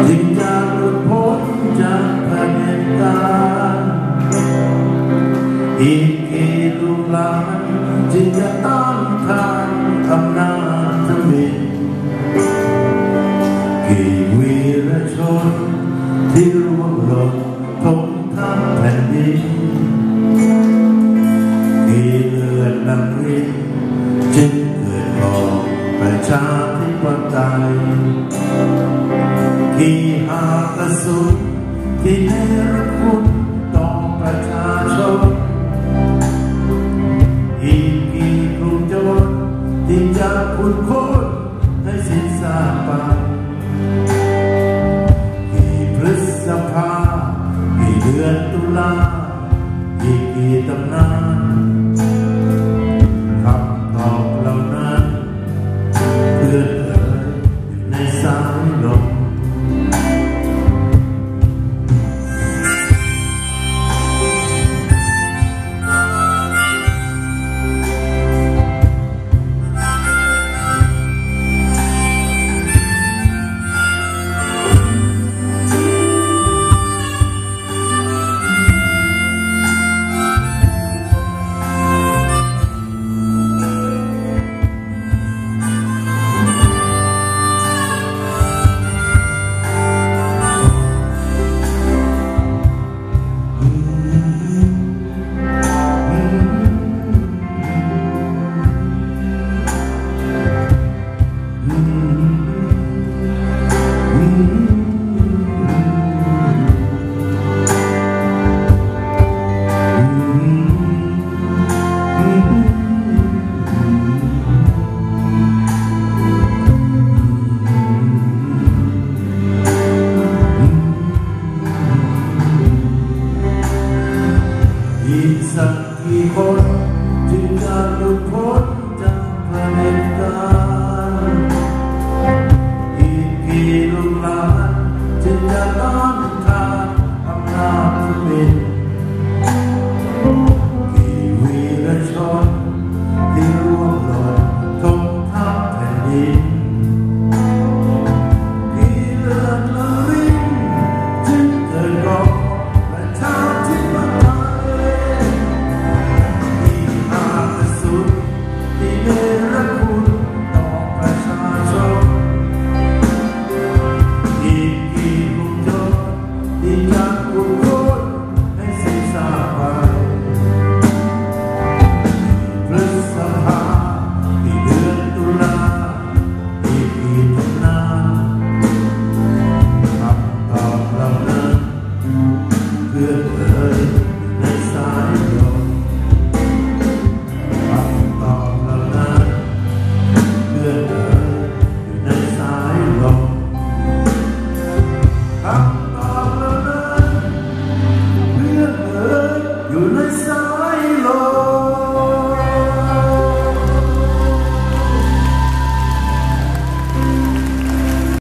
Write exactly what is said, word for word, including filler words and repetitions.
จึงจะหลุดพ้นจากเผด็จการอีกกี่ลูกหลานจึงจะต้านทานอำนาจทมิฬกี่วีรชนที่ร่วงหล่นทงทั้งแผ่นดินกี่เลือดนักรินจึงเกิดก่อประชาธิปไตยกี่หากระสุนที่เนรคุณต่อประชาชนอีกกี่กลุ่มโจรที่จะขุดค้นให้สิ้นซากไปกี่พฤษภากี่เดือนตุลาอีกกี่ตำนานคำตอบเหล่านั้นเพื่อนเอ่ยในสายลมอีกสักกี่คนจึงจะหลุดพ้นจากเผด็จการอีกกี่ลูกหลานจึงจะต้าน